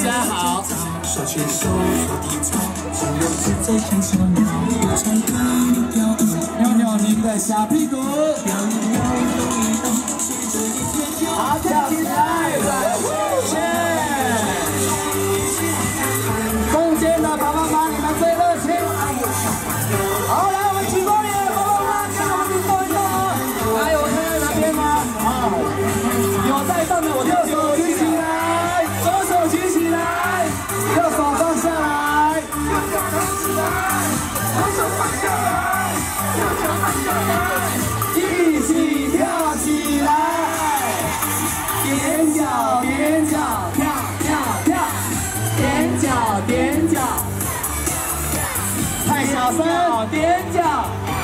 家好。扭扭您的小屁股，好，跳起来！中间的爸爸妈妈，你们最热情。好，来，我们举过脸，爸爸妈妈跟我们一动一动哦。还有在哪边吗？好，有在动的，我右手举起来，左手举起来，右手放下来，右手放起来，左手放下来，右手放下来，一起跳起来，踮脚踮脚跳跳跳，踮脚踮脚，太小声，踮脚，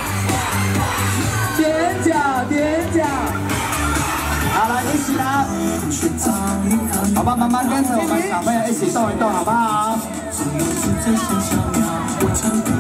踮脚踮脚。好了，一起啦！好吧，慢慢跟着我们小朋友一起动一动，好不好？